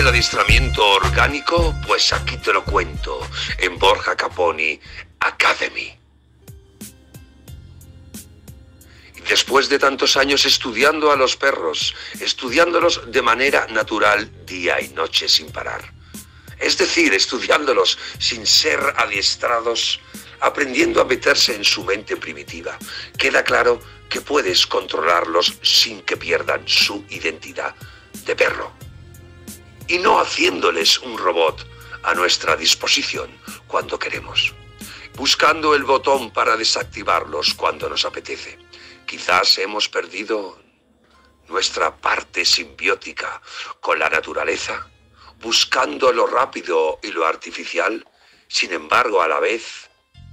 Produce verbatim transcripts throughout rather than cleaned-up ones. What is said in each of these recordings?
del adiestramiento orgánico? Pues aquí te lo cuento, en Borja Caponi Academy. Después de tantos años estudiando a los perros, estudiándolos de manera natural día y noche sin parar. Es decir, estudiándolos sin ser adiestrados, aprendiendo a meterse en su mente primitiva, queda claro que puedes controlarlos sin que pierdan su identidad de perro. Y no haciéndoles un robot a nuestra disposición cuando queremos, buscando el botón para desactivarlos cuando nos apetece. Quizás hemos perdido nuestra parte simbiótica con la naturaleza, buscando lo rápido y lo artificial. Sin embargo, a la vez,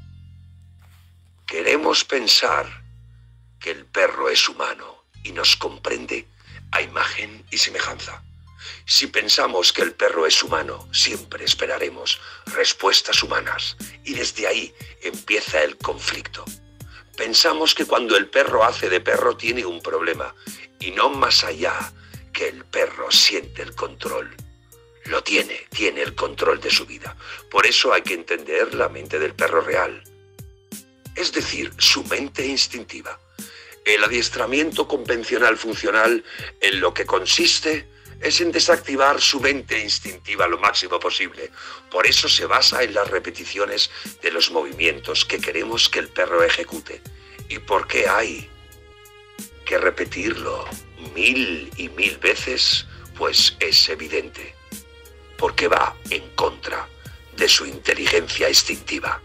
queremos pensar que el perro es humano y nos comprende a imagen y semejanza. Si pensamos que el perro es humano, siempre esperaremos respuestas humanas y desde ahí empieza el conflicto. Pensamos que cuando el perro hace de perro tiene un problema y no más allá que el perro siente el control. Lo tiene, tiene el control de su vida. Por eso hay que entender la mente del perro real, es decir, su mente instintiva. El adiestramiento convencional funcional en lo que consiste es en desactivar su mente instintiva lo máximo posible. Por eso se basa en las repeticiones de los movimientos que queremos que el perro ejecute. ¿Y por qué hay que repetirlo mil y mil veces? Pues es evidente, porque va en contra de su inteligencia instintiva.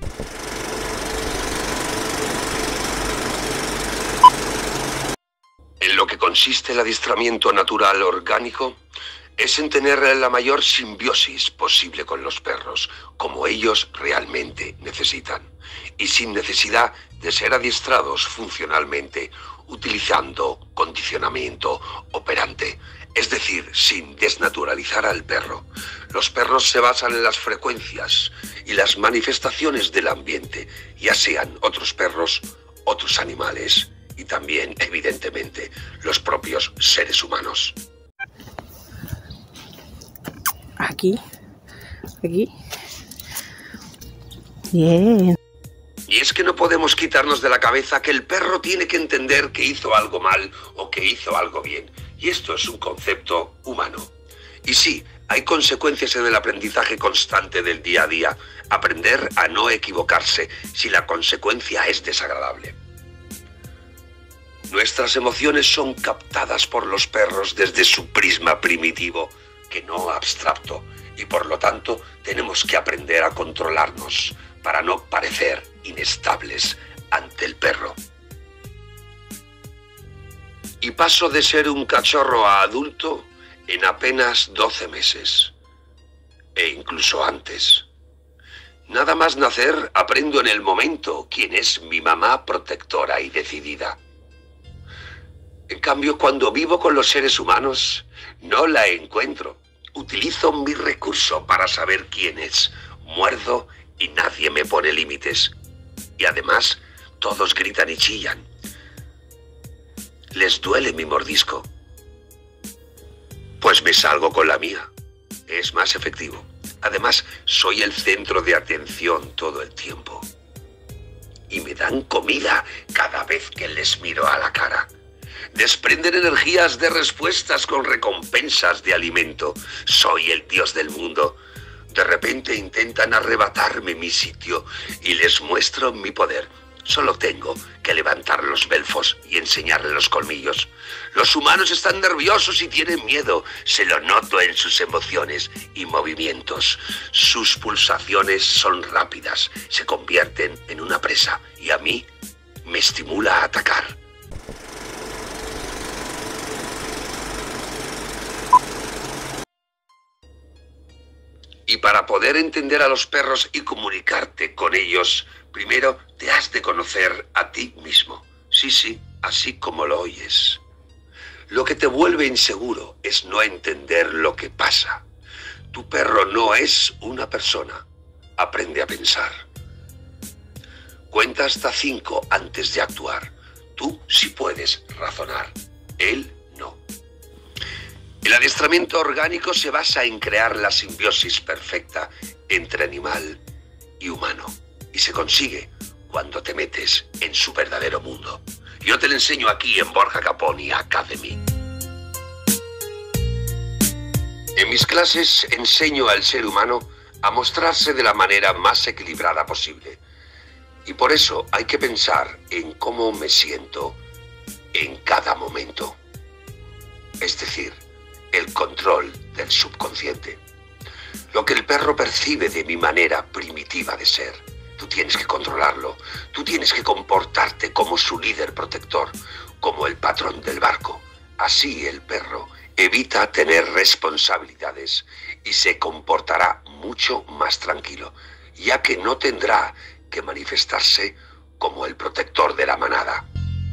En lo que consiste el adiestramiento natural orgánico es en tener la mayor simbiosis posible con los perros, como ellos realmente necesitan, y sin necesidad de ser adiestrados funcionalmente, utilizando condicionamiento operante, es decir, sin desnaturalizar al perro. Los perros se basan en las frecuencias y las manifestaciones del ambiente, ya sean otros perros, otros animales, y también, evidentemente, los propios seres humanos. Aquí, aquí. Bien. Y es que no podemos quitarnos de la cabeza que el perro tiene que entender que hizo algo mal o que hizo algo bien. Y esto es un concepto humano. Y sí, hay consecuencias en el aprendizaje constante del día a día. Aprender a no equivocarse si la consecuencia es desagradable. Nuestras emociones son captadas por los perros desde su prisma primitivo, que no abstracto, y por lo tanto tenemos que aprender a controlarnos para no parecer inestables ante el perro. Y paso de ser un cachorro a adulto en apenas doce meses, e incluso antes. Nada más nacer aprendo en el momento quién es mi mamá protectora y decidida. En cambio, cuando vivo con los seres humanos, no la encuentro. Utilizo mi recurso para saber quién es. Muerdo y nadie me pone límites. Y además, todos gritan y chillan. Les duele mi mordisco. Pues me salgo con la mía. Es más efectivo. Además, soy el centro de atención todo el tiempo. Y me dan comida cada vez que les miro a la cara. Desprenden energías de respuestas con recompensas de alimento. Soy el dios del mundo. De repente intentan arrebatarme mi sitio y les muestro mi poder. Solo tengo que levantar los belfos y enseñarle los colmillos. Los humanos están nerviosos y tienen miedo. Se lo noto en sus emociones y movimientos. Sus pulsaciones son rápidas, se convierten en una presa y a mí me estimula a atacar. Y para poder entender a los perros y comunicarte con ellos, primero te has de conocer a ti mismo. Sí, sí, así como lo oyes. Lo que te vuelve inseguro es no entender lo que pasa. Tu perro no es una persona. Aprende a pensar. Cuenta hasta cinco antes de actuar. Tú sí puedes razonar. Él no. El adiestramiento orgánico se basa en crear la simbiosis perfecta entre animal y humano. Y se consigue cuando te metes en su verdadero mundo. Yo te lo enseño aquí en Borja Caponi Academy. En mis clases enseño al ser humano a mostrarse de la manera más equilibrada posible. Y por eso hay que pensar en cómo me siento en cada momento. Es decir, el control del subconsciente. Lo que el perro percibe de mi manera primitiva de ser. Tú tienes que controlarlo. Tú tienes que comportarte como su líder protector, como el patrón del barco. Así el perro evita tener responsabilidades y se comportará mucho más tranquilo, ya que no tendrá que manifestarse como el protector de la manada.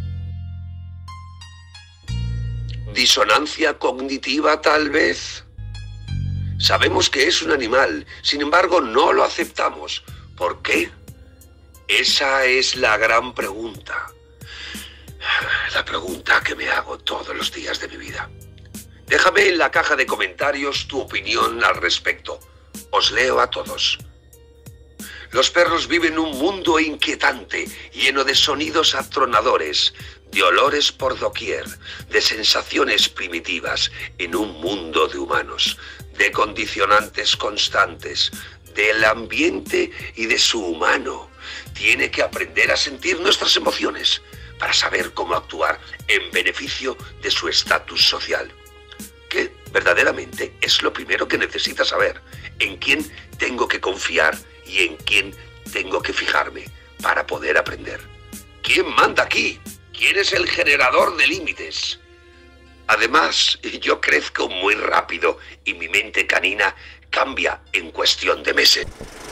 ¿Disonancia cognitiva, tal vez? Sabemos que es un animal, sin embargo no lo aceptamos. ¿Por qué? Esa es la gran pregunta. La pregunta que me hago todos los días de mi vida. Déjame en la caja de comentarios tu opinión al respecto. Os leo a todos. Los perros viven un mundo inquietante, lleno de sonidos atronadores, de olores por doquier, de sensaciones primitivas, en un mundo de humanos, de condicionantes constantes, del ambiente y de su humano. Tiene que aprender a sentir nuestras emociones para saber cómo actuar en beneficio de su estatus social. Que verdaderamente es lo primero que necesita saber, en quién tengo que confiar y en quién tengo que fijarme para poder aprender. ¿Quién manda aquí? ¿Quién es el generador de límites? Además, yo crezco muy rápido y mi mente canina cambia en cuestión de meses.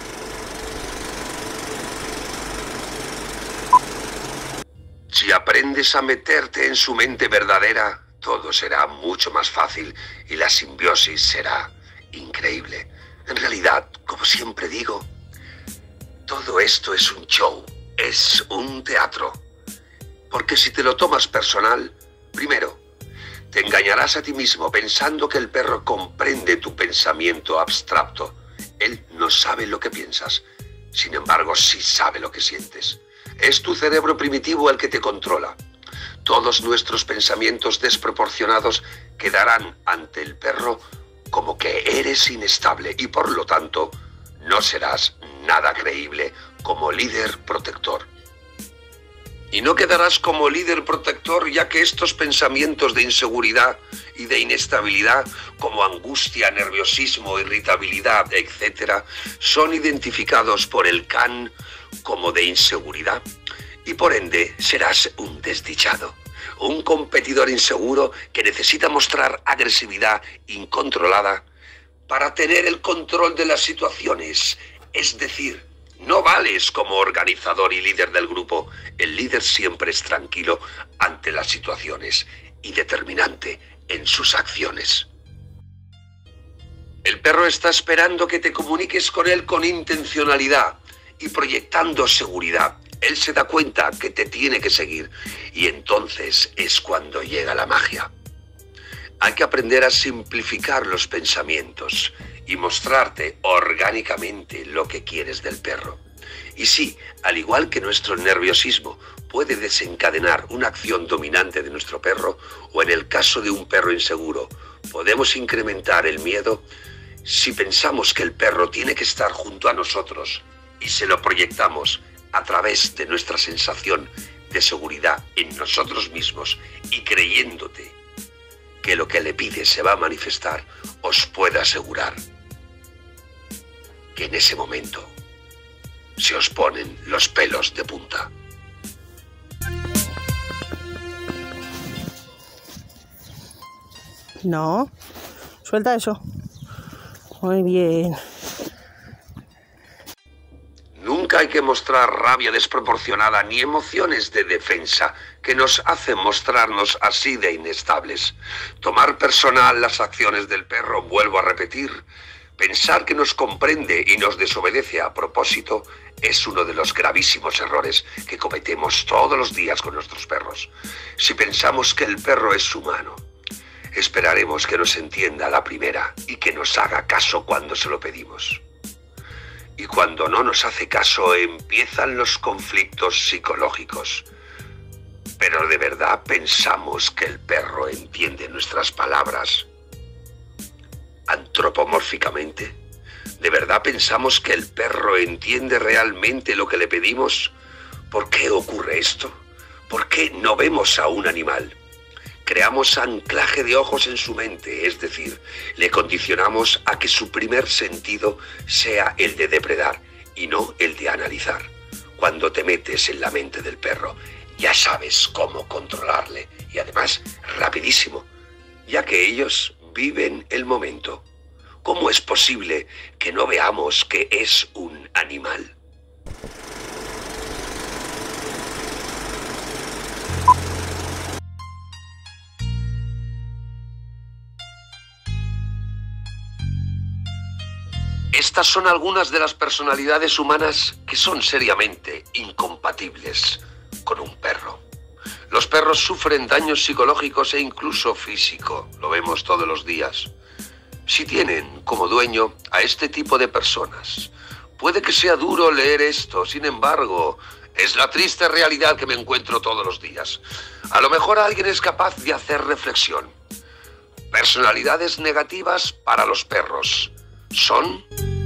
Si aprendes a meterte en su mente verdadera, todo será mucho más fácil y la simbiosis será increíble. En realidad, como siempre digo, todo esto es un show, es un teatro. Porque si te lo tomas personal, primero, te engañarás a ti mismo pensando que el perro comprende tu pensamiento abstracto. Él no sabe lo que piensas, sin embargo sí sabe lo que sientes. Es tu cerebro primitivo el que te controla. Todos nuestros pensamientos desproporcionados quedarán ante el perro como que eres inestable y por lo tanto no serás nada creíble como líder protector. Y no quedarás como líder protector ya que estos pensamientos de inseguridad y de inestabilidad, como angustia, nerviosismo, irritabilidad, etcétera, son identificados por el can como de inseguridad y por ende serás un desdichado, un competidor inseguro que necesita mostrar agresividad incontrolada para tener el control de las situaciones, es decir, no vales como organizador y líder del grupo. El líder siempre es tranquilo ante las situaciones y determinante en sus acciones. El perro está esperando que te comuniques con él con intencionalidad y proyectando seguridad. Él se da cuenta que te tiene que seguir y entonces es cuando llega la magia. Hay que aprender a simplificar los pensamientos y mostrarte orgánicamente lo que quieres del perro. Y sí, al igual que nuestro nerviosismo puede desencadenar una acción dominante de nuestro perro, o en el caso de un perro inseguro, podemos incrementar el miedo si pensamos que el perro tiene que estar junto a nosotros y se lo proyectamos a través de nuestra sensación de seguridad en nosotros mismos y creyéndote que lo que le pides se va a manifestar. Os puedo asegurar que en ese momento se os ponen los pelos de punta. No, suelta eso. Muy bien. Nunca hay que mostrar rabia desproporcionada ni emociones de defensa que nos hacen mostrarnos así de inestables. Tomar personal las acciones del perro, vuelvo a repetir, pensar que nos comprende y nos desobedece a propósito es uno de los gravísimos errores que cometemos todos los días con nuestros perros. Si pensamos que el perro es humano, esperaremos que nos entienda a la primera y que nos haga caso cuando se lo pedimos. Y cuando no nos hace caso, empiezan los conflictos psicológicos. ¿Pero de verdad pensamos que el perro entiende nuestras palabras antropomórficamente? ¿De verdad pensamos que el perro entiende realmente lo que le pedimos? ¿Por qué ocurre esto? ¿Por qué no vemos a un animal? Creamos anclaje de ojos en su mente, es decir, le condicionamos a que su primer sentido sea el de depredar y no el de analizar. Cuando te metes en la mente del perro, ya sabes cómo controlarle y además rapidísimo, ya que ellos viven el momento. ¿Cómo es posible que no veamos que es un animal? Estas son algunas de las personalidades humanas que son seriamente incompatibles con un perro. Los perros sufren daños psicológicos e incluso físico, lo vemos todos los días. Si tienen como dueño a este tipo de personas, puede que sea duro leer esto, sin embargo, es la triste realidad que me encuentro todos los días. A lo mejor alguien es capaz de hacer reflexión. Personalidades negativas para los perros son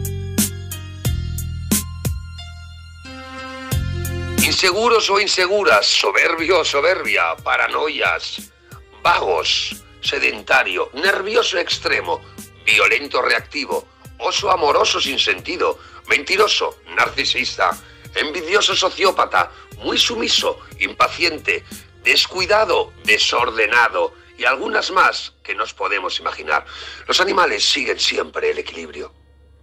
inseguros o inseguras, soberbio o soberbia, paranoias, vagos, sedentario, nervioso extremo, violento reactivo, oso amoroso sin sentido, mentiroso, narcisista, envidioso sociópata, muy sumiso, impaciente, descuidado, desordenado y algunas más que nos podemos imaginar. Los animales siguen siempre el equilibrio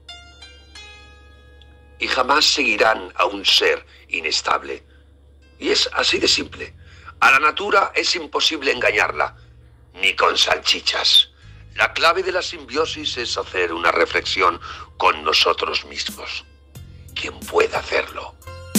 y jamás seguirán a un ser inestable. Y es así de simple. A la natura es imposible engañarla, ni con salchichas. La clave de la simbiosis es hacer una reflexión con nosotros mismos. ¿Quién puede hacerlo?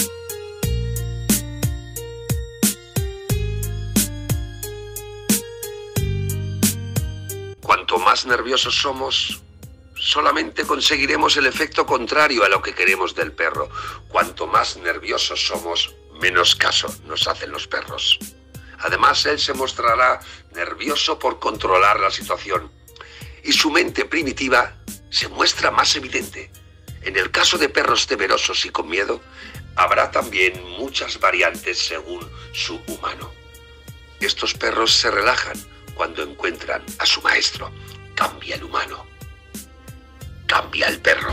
Cuanto más nerviosos somos, solamente conseguiremos el efecto contrario a lo que queremos del perro. Cuanto más nerviosos somos, menos caso nos hacen los perros. Además, él se mostrará nervioso por controlar la situación y su mente primitiva se muestra más evidente. En el caso de perros temerosos y con miedo, habrá también muchas variantes según su humano. Estos perros se relajan cuando encuentran a su maestro. Cambia el humano. Cambia el perro.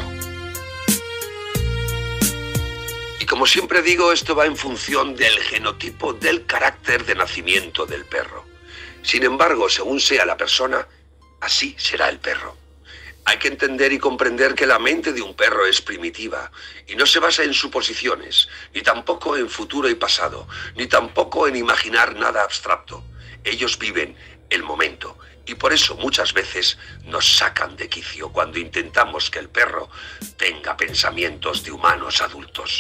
Y como siempre digo, esto va en función del genotipo del carácter de nacimiento del perro. Sin embargo, según sea la persona, así será el perro. Hay que entender y comprender que la mente de un perro es primitiva y no se basa en suposiciones, ni tampoco en futuro y pasado, ni tampoco en imaginar nada abstracto. Ellos viven el momento y por eso muchas veces nos sacan de quicio cuando intentamos que el perro tenga pensamientos de humanos adultos.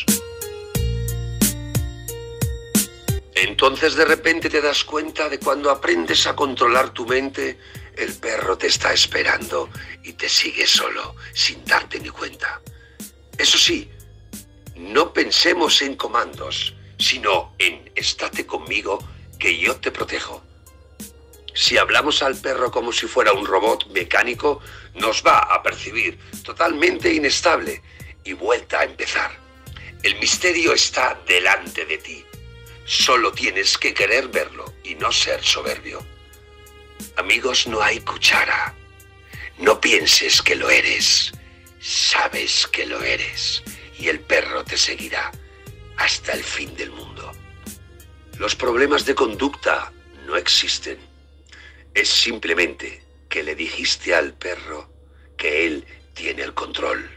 Entonces de repente te das cuenta de cuando aprendes a controlar tu mente, el perro te está esperando y te sigue solo, sin darte ni cuenta. Eso sí, no pensemos en comandos, sino en estate conmigo que yo te protejo. Si hablamos al perro como si fuera un robot mecánico, nos va a percibir totalmente inestable y vuelta a empezar. El misterio está delante de ti. Solo tienes que querer verlo y no ser soberbio. Amigos, no hay cuchara. No pienses que lo eres. Sabes que lo eres. Y el perro te seguirá hasta el fin del mundo. Los problemas de conducta no existen. Es simplemente que le dijiste al perro que él tiene el control.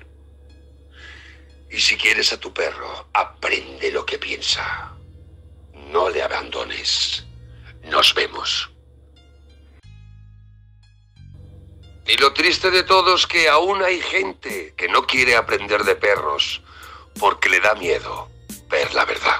Y si quieres a tu perro, aprende lo que piensa. No le abandones. Nos vemos. Y lo triste de todo es que aún hay gente que no quiere aprender de perros porque le da miedo ver la verdad.